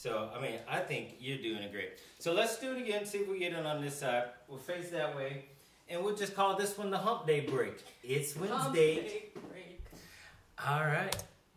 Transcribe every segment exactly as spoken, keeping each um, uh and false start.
So, I mean, I think you're doing it great. So let's do it again, see if we get it on this side. We'll face that way. And we'll just call this one the Hump Day Break. It's Wednesday. Hump Day Break. All right.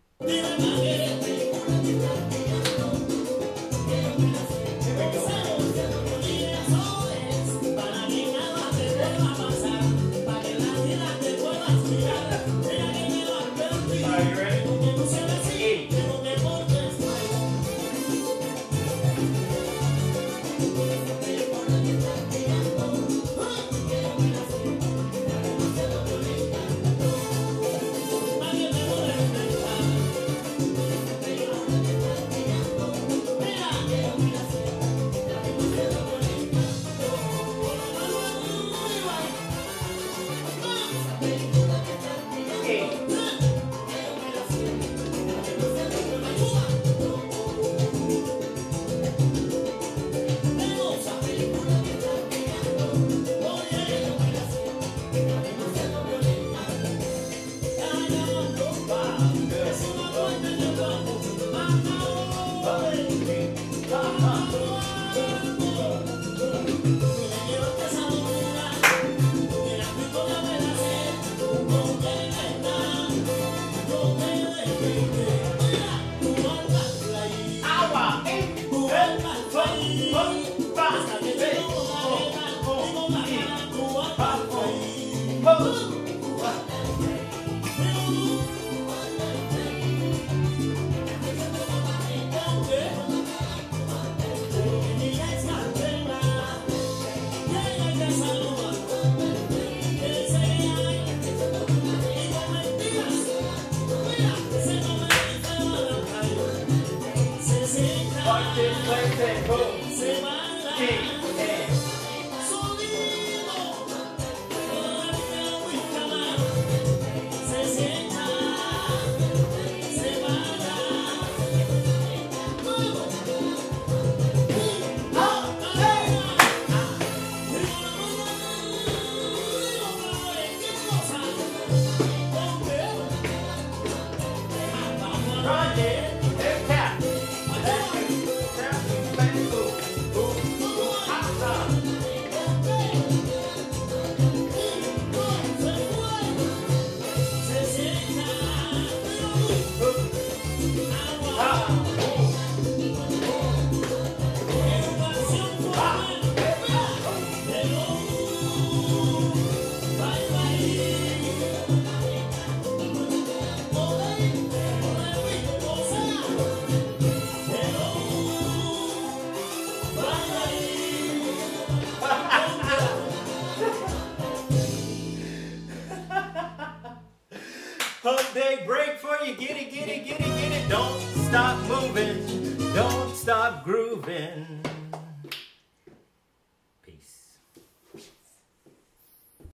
Hump Day Break for you. Get it, get it, get it, get it. Don't stop moving. Don't stop grooving.